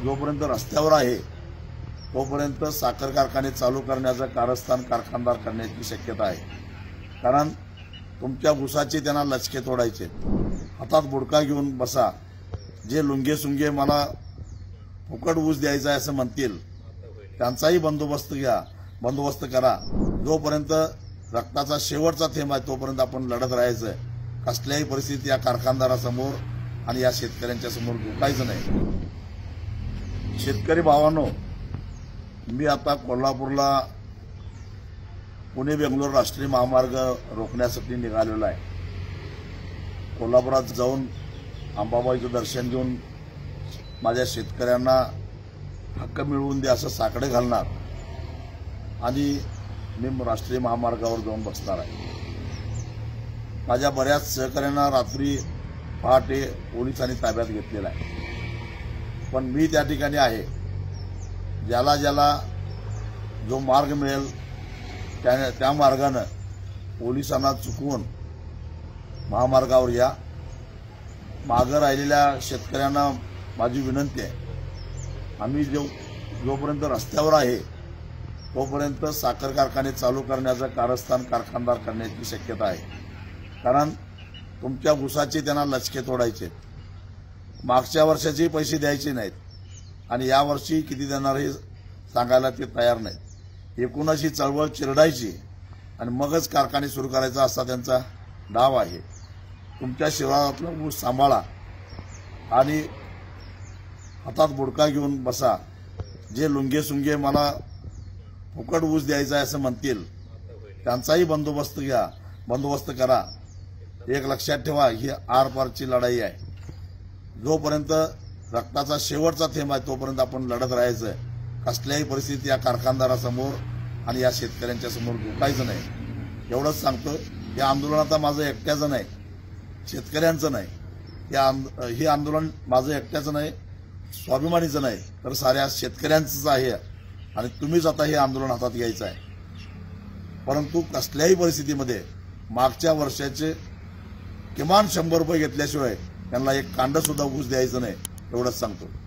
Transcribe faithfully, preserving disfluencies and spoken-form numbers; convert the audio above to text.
जोपर्यंत रस्त्यावर आहे तोपर्यंत साखर कारखाने चालू करण्याचं कारस्थान कारखानदार करण्याची शक्यता आहे। कारण तुमच्या ऊसाचे त्यांना लचके तोडायचे, हातात बुडका घेऊन बसा, जे लुंगे सुंगे मला फुकट ऊस द्यायचा आहे असं म्हणतील त्यांचाही बंदोबस्त घ्या, बंदोबस्त करा। जोपर्यंत रक्ताचा शेवटचा थेंब आहे तोपर्यंत आपण लढत राहायचं, कसल्याही परिस्थितीत या कारखानदारासमोर आणि या शेतकऱ्यांच्या समोर झुकायचं नाही। शेतकरी भावांनो, मी आता कोल्हापूरला पुणे बेंगलोर राष्ट्रीय महामार्ग रोखण्यासाठी निघालेलो आहे। कोल्हापुरात जाऊन अंबाबाईचं दर्शन घेऊन माझ्या शेतकऱ्यांना हक्क मिळवून दे असं साकडे घालणार आणि मी राष्ट्रीय महामार्गावर जाऊन बसणार आहे। माझ्या बऱ्याच सहकाऱ्यांना रात्री पहाटे पोलिसांनी ताब्यात घेतलेला आहे, पण मी त्या ठिकाणी आहे। ज्याला ज्याला जो मार्ग मिळेल त्या त्या मार्गानं पोलिसांना चुकवून महामार्गावर या। मागं राहिलेल्या शेतकऱ्यांना माझी विनंती आहे, आम्ही जो जोपर्यंत रस्त्यावर आहे तोपर्यंत साखर कारखाने चालू करण्याचं कारस्थान कारखानदार करण्याची शक्यता आहे। कारण तुमच्या ऊसाचे त्यांना लचके तोडायचे, मागच्या वर्षाचे पैसे द्यायचे नाहीत आणि यावर्षी किती देणार हे सांगायला ते तयार नाहीत। एकूणच ही चळवळ चिरडायची आणि मगच कारखाने सुरू करायचा असा त्यांचा डाव आहे। तुमच्या शिवारातला ऊस सांभाळा आणि हातात बुडका घेऊन बसा, जे लुंगे सुंगे मला फुकट ऊस द्यायचा आहे असं म्हणतील त्यांचाही बंदोबस्त घ्या, बंदोबस्त करा। एक लक्षात ठेवा, ही आरपारची लढाई आहे। जोपर्यंत रक्ताचा शेवटचा थेंब आहे तोपर्यंत आपण लढत राहायचं, कसल्याही परिस्थितीत या कारखानदारासमोर आणि या शेतकऱ्यांच्या समोर झुकायचं नाही। एवढंच सांगतो, या आंदोलनात माझं एकट्याचं नाही, शेतकऱ्यांचं नाही। हे आंदोलन माझं एकट्याचं नाही, स्वाभिमानीचं नाही, तर साऱ्या शेतकऱ्यांचंच आहे आणि तुम्हीच आता हे आंदोलन हातात घ्यायचं आहे। परंतु कसल्याही परिस्थितीमध्ये मागच्या वर्षाचे किमान शंभर रुपये घेतल्याशिवाय त्यांना एक कांड सुद्धा ऊस द्यायचं नाही, एवढंच सांगतो।